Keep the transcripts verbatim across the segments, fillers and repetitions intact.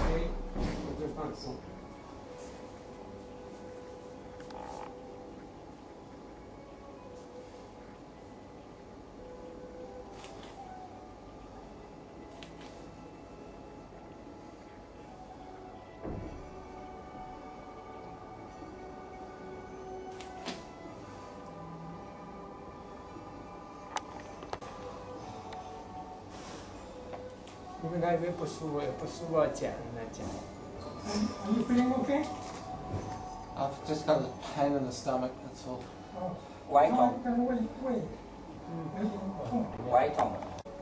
OK， 我就放松。 你们那边不舒服，不舒服讲那讲。Are you feeling okay? I've just got a pain in the stomach. That's all. 哦， 胃痛， 跟胃胃，嗯，有点痛。 胃痛。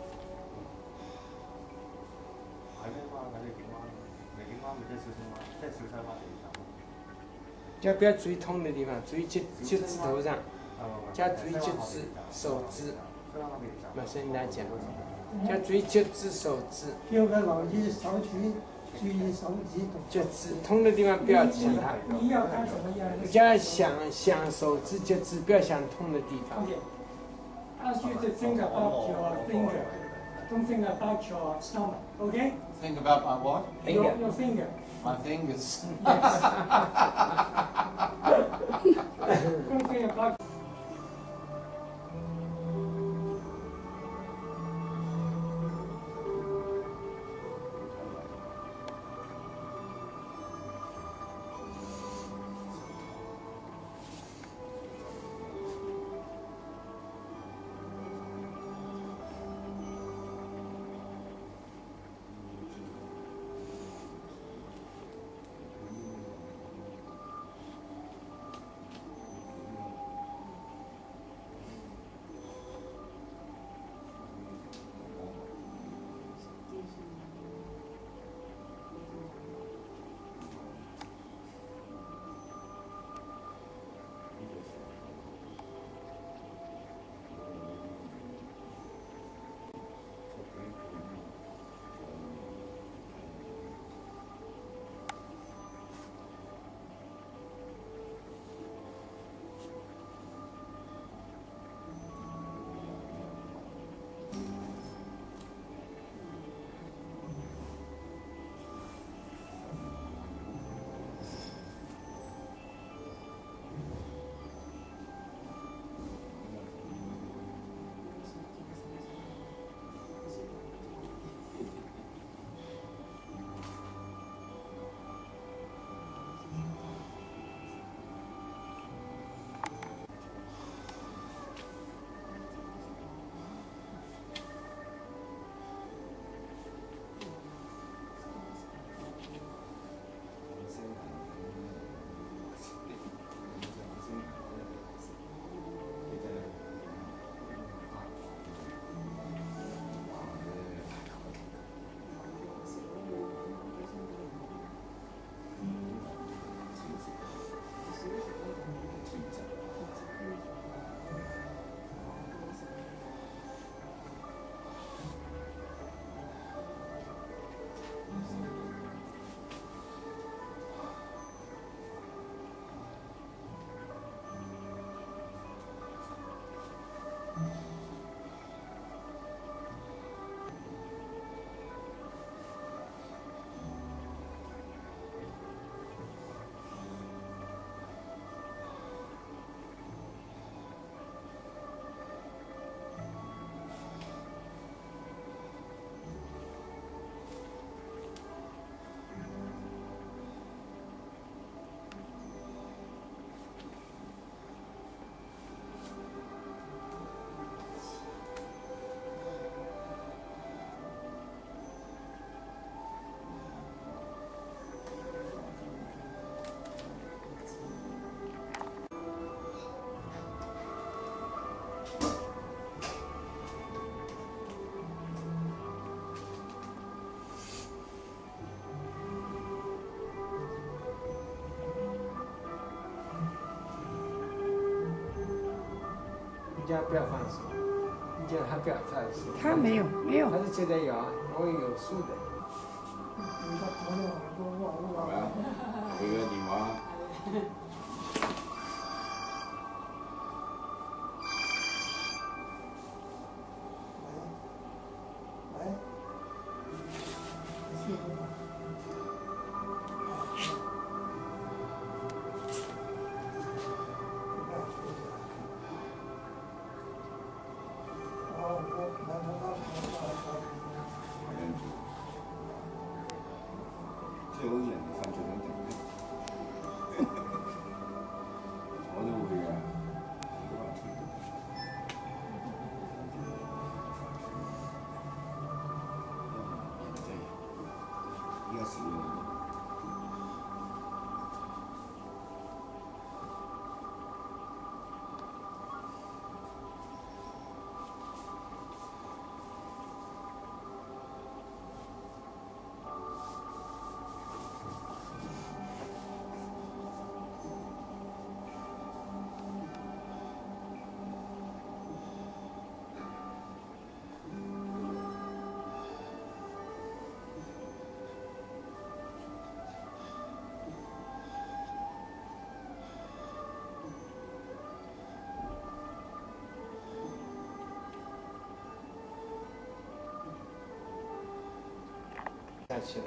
要不要注意痛的地方？注意脚脚趾头上，加注意脚趾、手指。马上跟大家讲，加注意脚趾、手指。 有个老医少去注意手指动脚趾痛的地方不要想它。 你要看什么样的？ 要想想手指、脚趾，不要想痛的地方。 Ask you to think about your finger. Don't think about your stomach. Okay? Think about my what? Your, your finger. My fingers. Don't think about. 你叫他不要放手，你叫他不要放手。 他没有，没有。 他是觉得有，我有数的。 你的朋友很多网络啊。 有个电话。 喂。喂。 始了。 下去了。